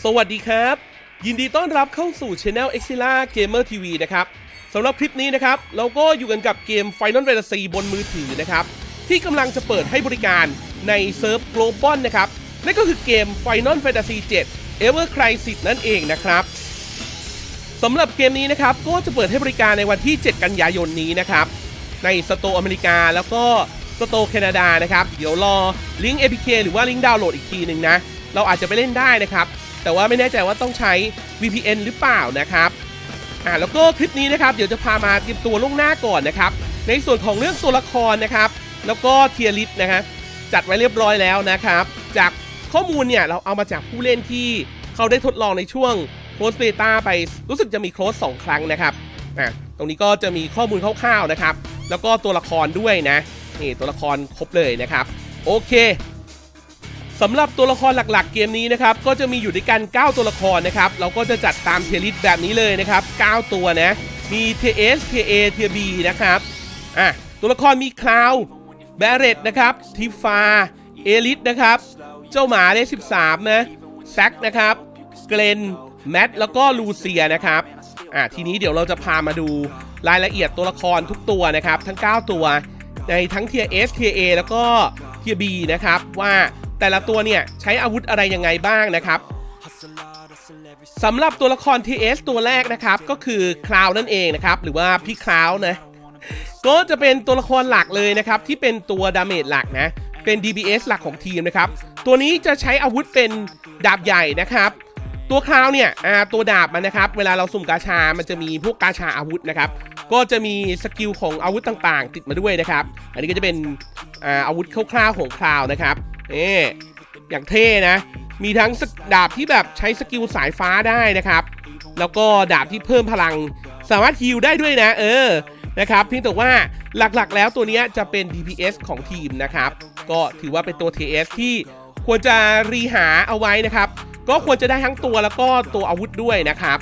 สวัสดีครับยินดีต้อนรับเข้าสู่ Channel Exila Gamer TV นะครับสำหรับคลิปนี้นะครับเราก็อยู่กันกับเกม Final Fantasy บนมือถือนะครับที่กำลังจะเปิดให้บริการในเซิร์ฟ Global นะครับนั่นก็คือเกม Final Fantasy 7 Ever Crisis นั่นเองนะครับสำหรับเกมนี้นะครับก็จะเปิดให้บริการในวันที่ 7 กันยายนนี้นะครับในสโตร์อเมริกาแล้วก็สโตร์แคนาดานะครับเดี๋ยวรอลิงก์ APK หรือว่าลิงก์ดาวน์โหลดอีกทีหนึ่งนะเราอาจจะไปเล่นได้นะครับแต่ว่าไม่แน่ใจว่าต้องใช้ VPN หรือเปล่านะครับแล้วก็คลิปนี้นะครับเดี๋ยวจะพามาเตรียมตัวล่วงหน้าก่อนนะครับในส่วนของเรื่องตัวละครนะครับแล้วก็เทียร์ลิสต์นะครับจัดไว้เรียบร้อยแล้วนะครับจากข้อมูลเนี่ยเราเอามาจากผู้เล่นที่เขาได้ทดลองในช่วงโค้ดเบต้าไปรู้สึกจะมีโค้ด2 ครั้งนะครับตรงนี้ก็จะมีข้อมูลคร่าวๆนะครับแล้วก็ตัวละครด้วยนะนี่ตัวละครครบเลยนะครับโอเคสำหรับตัวละครหลักๆเกมนี้นะครับก็จะมีอยู่ด้วยกัน9ตัวละครนะครับเราก็จะจัดตามเทียร์ลิสต์แบบนี้เลยนะครับ9ตัวนะมีเทียร์ S เทียร์ A เทียร์ B นะครับตัวละครมีคลาวแบเรตนะครับทิฟาเอลิสนะครับเจ้าหมาเลข13นะแซกนะครับเกรนแมทแล้วก็ลูเซียนะครับทีนี้เดี๋ยวเราจะพามาดูรายละเอียดตัวละครทุกตัวนะครับทั้ง9ตัวในทั้งเทียร์ S เทียร์ A แล้วก็เทียร์ B นะครับว่าแต่ละตัวเนี่ยใช้อาวุธอะไรยังไงบ้างนะครับสำหรับตัวละคร TS ตัวแรกนะครับก็คือคลาวนั่นเองนะครับหรือว่าพี่คลาวนะก็จะเป็นตัวละครหลักเลยนะครับที่เป็นตัวดาเมจหลักนะเป็น DPS หลักของทีมนะครับตัวนี้จะใช้อาวุธเป็นดาบใหญ่นะครับตัวคลาวเนี่ยตัวดาบมันนะครับเวลาเราสุ่มกาชามันจะมีพวกกาชาอาวุธนะครับก็จะมีสกิลของอาวุธต่างๆติดมาด้วยนะครับอันนี้ก็จะเป็นอาวุธคร่าวๆของคลาวนะครับอย่างเท่นะมีทั้งดาบที่แบบใช้สกิลสายฟ้าได้นะครับแล้วก็ดาบที่เพิ่มพลังสามารถฮีลได้ด้วยนะนะครับเพียงแต่ว่าหลักๆแล้วตัวนี้จะเป็น DPS ของทีมนะครับก็ถือว่าเป็นตัว TS ที่ควรจะรีหาเอาไว้นะครับก็ควรจะได้ทั้งตัวแล้วก็ตัวอาวุธด้วยนะครับ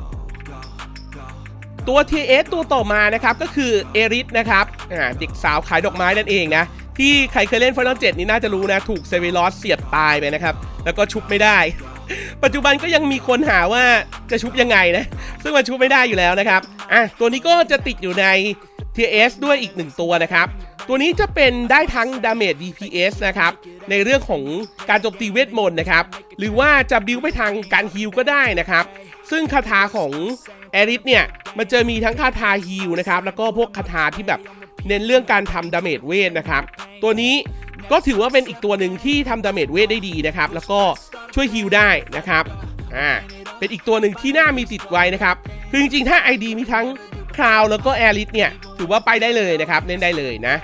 ตัว TS ตัวต่อมานะครับก็คือเอริสนะครับเด็กสาวขายดอกไม้นั่นเองนะที่ใครเคยเล่น Final 7นี่น่าจะรู้นะถูกเซเวลอสเสียบตายไปนะครับแล้วก็ชุบไม่ได้ปัจจุบันก็ยังมีคนหาว่าจะชุบยังไงนะซึ่งมันชุบไม่ได้อยู่แล้วนะครับตัวนี้ก็จะติดอยู่ใน TS ด้วยอีก1ตัวนะครับตัวนี้จะเป็นได้ทั้ง Damage DPS นะครับในเรื่องของการโจมตีเวทมนต์นะครับหรือว่าจะบิวไปทางการฮีลก็ได้นะครับซึ่งคาถาของแอริสเนี่ยมันจะมีทั้งคาถาฮีลนะครับแล้วก็พวกคาถาที่แบบเน้นเรื่องการทำดาเมจเวทนะครับตัวนี้ก็ถือว่าเป็นอีกตัวหนึ่งที่ทำดาเมจเวทได้ดีนะครับแล้วก็ช่วยฮีลได้นะครับเป็นอีกตัวหนึ่งที่น่ามีติดไว้นะครับคือจริงๆถ้า ID มีทั้งคลาวแล้วก็แอริสเนี่ยถือว่าไปได้เลยนะครับเล่นได้เลยนะ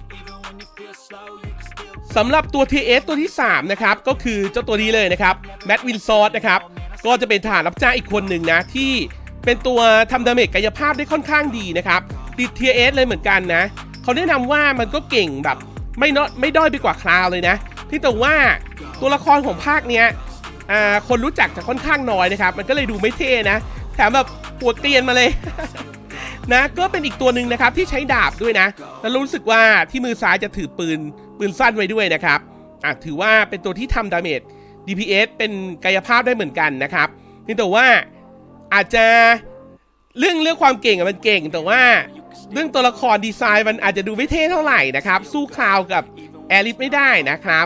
สำหรับตัว TS ตัวที่3นะครับก็คือเจ้าตัวนี้เลยนะครับแมทวินซอร์นะครับก็จะเป็นทหารรับจ้างอีกคนหนึ่งนะที่เป็นตัวทำดาเมจกายภาพได้ค่อนข้างดีนะครับติด TS เลยเหมือนกันนะเขาแนะนำว่ามันก็เก่งแบบไม่ด้อยไปกว่าคลาวเลยนะที่แต่ว่าตัวละครของภาคเนี้ยคนรู้จักจะค่อนข้างน้อยนะครับมันก็เลยดูไม่เท่นะแถมแบบปวดเกรียนมาเลย นะก็เป็นอีกตัวหนึ่งนะครับที่ใช้ดาบด้วยนะแล้วรู้สึกว่าที่มือซ้ายจะถือปืนสั้นไว้ด้วยนะครับถือว่าเป็นตัวที่ทำดาเมจ DPS เป็นกายภาพได้เหมือนกันนะครับแต่ว่าอาจจะเรื่องความเก่งมันเก่งแต่ว่าเรื่องตัวละครดีไซน์มันอาจจะดูไม่เท่เท่าไหร่นะครับสู้คลาวกับแอริสไม่ได้นะครับ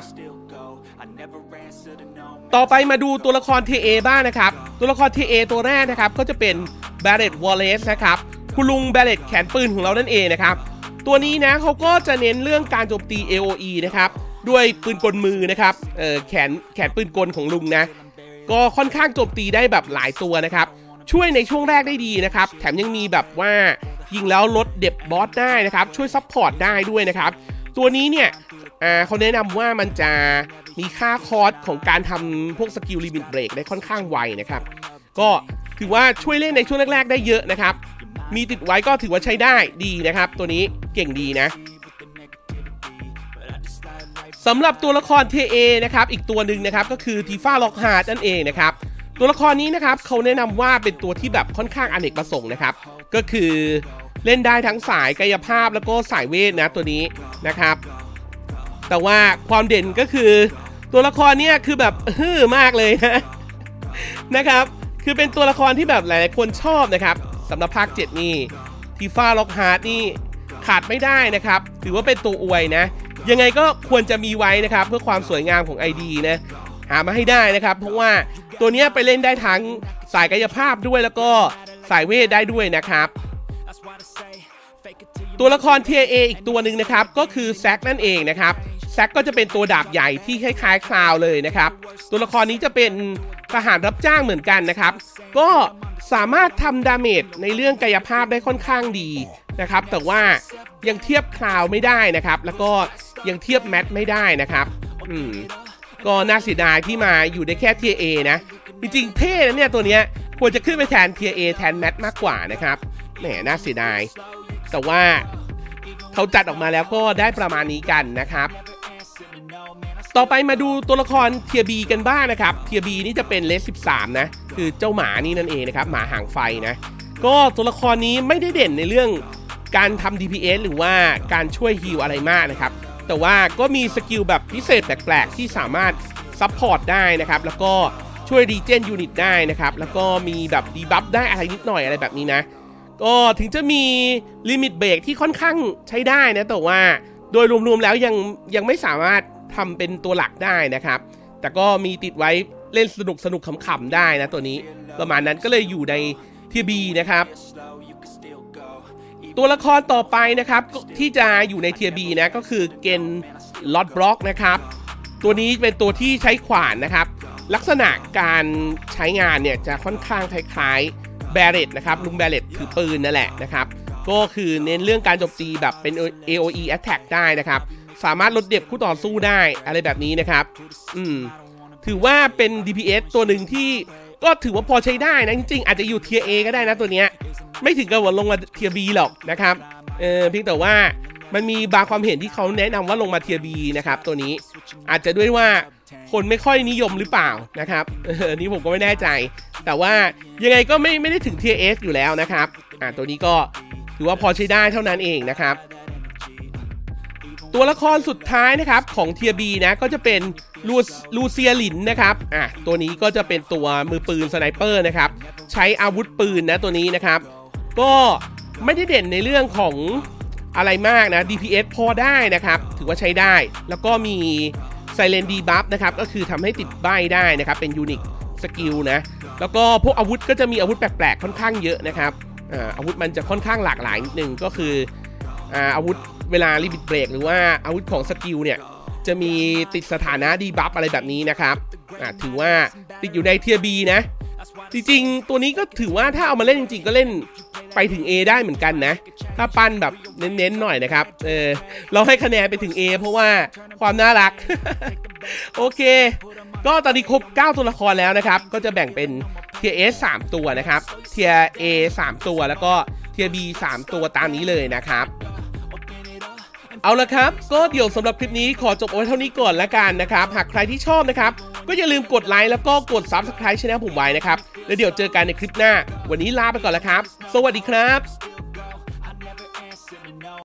ต่อไปมาดูตัวละคร TA บ้างนะครับตัวละคร TA ตัวแรกนะครับก็จะเป็นแบเรตวอลเลซนะครับคุณลุงแบเรตแขนปืนของเรานั่นเองนะครับตัวนี้นะเขาก็จะเน้นเรื่องการโจมตี AOE นะครับด้วยปืนกลมือนะครับแขนปืนกลของลุงนะก็ค่อนข้างโจมตีได้แบบหลายตัวนะครับช่วยในช่วงแรกได้ดีนะครับแถมยังมีแบบว่ายิงแล้วลดเดบบอสได้นะครับช่วยซัพพอร์ตได้ด้วยนะครับตัวนี้เนี่ยเขาแนะนำว่ามันจะมีค่าคอสของการทำพวกสกิลลิมิตเบรกได้ค่อนข้างไวนะครับก็ถือว่าช่วยเล่นในช่วงแรกๆได้เยอะนะครับมีติดไว้ก็ถือว่าใช้ได้ดีนะครับตัวนี้เก่งดีนะสำหรับตัวละคร TA นะครับอีกตัวหนึ่งนะครับก็คือทีฟ้าล็อกฮาร์ดนั่นเองนะครับตัวละครนี้นะครับเขาแนะนำว่าเป็นตัวที่แบบค่อนข้างอเนกประสงค์นะครับก็คือเล่นได้ทั้งสายกายภาพแล้วก็สายเวทนะตัวนี้นะครับแต่ว่าความเด่นก็คือตัวละครเนี้ยคือแบบมากเลยนะนะครับคือเป็นตัวละครที่แบบหลายๆคนชอบนะครับสำหรับภาค 7นี่ทีฟ้าล็อกฮาร์ดนี่ขาดไม่ได้นะครับถือว่าเป็นตัวอวยนะยังไงก็ควรจะมีไว้นะครับเพื่อความสวยงามของ ID นะหามาให้ได้นะครับเพราะว่าตัวนี้ไปเล่นได้ทั้งสายกายภาพด้วยแล้วก็สายเวทได้ด้วยนะครับตัวละคร Tier A อีกตัวหนึ่งนะครับก็คือแซกนั่นเองนะครับแซกก็จะเป็นตัวดาบใหญ่ที่คล้ายๆคลาวเลยนะครับตัวละครนี้จะเป็นทหารรับจ้างเหมือนกันนะครับก็สามารถทำดาเมจในเรื่องกายภาพได้ค่อนข้างดีนะครับแต่ว่ายังเทียบคลาวไม่ได้นะครับแล้วก็ยังเทียบแมทไม่ได้นะครับก็น่าเสียดายที่มาอยู่ได้แค่ Tier A นะจริงๆเท่นะเนี่ยตัวเนี้ยควรจะขึ้นไปแทน Tier A แทนแมทมากกว่านะครับแหมน่าเสียดายแต่ว่าเขาจัดออกมาแล้วก็ได้ประมาณนี้กันนะครับต่อไปมาดูตัวละคร Tier B กันบ้างนะครับ Tier B นี่จะเป็นเลส13นะคือเจ้าหมานี่นั่นเองนะครับหมาหางไฟนะก็ตัวละครนี้ไม่ได้เด่นในเรื่องการทำ DPS หรือว่าการช่วยฮีลอะไรมากนะครับแต่ว่าก็มีสกิลแบบพิเศษแปลกๆที่สามารถซัพพอร์ตได้นะครับแล้วก็ช่วยรีเจนยูนิตได้นะครับแล้วก็มีแบบดีบัฟได้อะไรนิดหน่อยอะไรแบบนี้นะก็ถึงจะมีลิมิตเบรกที่ค่อนข้างใช้ได้นะแต่ว่าโดยรวมๆแล้วยังไม่สามารถทำเป็นตัวหลักได้นะครับแต่ก็มีติดไว้เล่นสนุกขำๆได้นะตัวนี้ประมาณนั้นก็เลยอยู่ใน Tier B นะครับตัวละครต่อไปนะครับที่จะอยู่ใน Tier B นะก็คือเกนลอตบล็อกนะครับตัวนี้เป็นตัวที่ใช้ขวานนะครับลักษณะการใช้งานเนี่ยจะค่อนข้างคล้ายๆแบเรตนะครับลุงแบเรตคือปืนนั่นแหละนะครับก็คือเน้นเรื่องการโจมตีแบบเป็น AOE attack ได้นะครับสามารถลดเดบคู่ต่อสู้ได้อะไรแบบนี้นะครับถือว่าเป็น DPS ตัวหนึ่งที่ก็ถือว่าพอใช้ได้นะจริงๆอาจจะอยู่ Tier A ก็ได้นะตัวเนี้ยไม่ถึงกับว่าลงมา Tier B หรอกนะครับเพียงแต่ว่ามันมีบางความเห็นที่เขาแนะนำว่าลงมา Tier B นะครับตัวนี้อาจจะด้วยว่าคนไม่ค่อยนิยมหรือเปล่านะครับนี่ผมก็ไม่แน่ใจแต่ว่ายังไงก็ไม่ได้ถึง Tier S อยู่แล้วนะครับตัวนี้ก็ถือว่าพอใช้ได้เท่านั้นเองนะครับตัวละครสุดท้ายนะครับของ Tier B นะก็จะเป็นลูเซียลินนะครับตัวนี้ก็จะเป็นตัวมือปืนสไนเปอร์นะครับใช้อาวุธปืนนะตัวนี้นะครับก็ไม่ได้เด่นในเรื่องของอะไรมากนะ DPS พอได้นะครับถือว่าใช้ได้แล้วก็มี Silent Debuff นะครับก็คือทำให้ติดใบ้ได้นะครับเป็นยูนิคสกิลนะแล้วก็พวกอาวุธก็จะมีอาวุธแปลกๆค่อนข้างเยอะนะครับอาวุธมันจะค่อนข้างหลากหลายนิดนึงก็คืออาวุธเวลาลิมิตเบรกหรือว่าอาวุธของสกิลเนี่ยจะมีติดสถานะดีบัฟอะไรแบบนี้นะครับถือว่าติดอยู่ใน Tier B นะจริงๆตัวนี้ก็ถือว่าถ้าเอามาเล่นจริงๆก็เล่นไปถึง A ได้เหมือนกันนะถ้าปั้นแบบเน้นๆหน่อยนะครับเราให้คะแนนไปถึง A เพราะว่าความน่ารัก โอเคก็ตอนนี้ครบ9ตัวละครแล้วนะครับก็จะแบ่งเป็น Tier S 3ตัวนะครับ Tier A 3ตัวแล้วก็ Tier B 3ตัวตามนี้เลยนะครับเอาละครับก็เดี๋ยวสำหรับคลิปนี้ขอจบเอาไว้เท่านี้ก่อนละกันนะครับหากใครที่ชอบนะครับก็อย่าลืมกดไลค์แล้วก็กด Subscribe ช่องผมไว้นะครับแล้วเดี๋ยวเจอกันในคลิปหน้าวันนี้ลาไปก่อนแล้วครับสวัสดีครับ